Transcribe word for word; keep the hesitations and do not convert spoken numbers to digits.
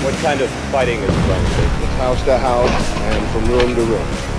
What kind of fighting is going to be? It's house to house and from room to room.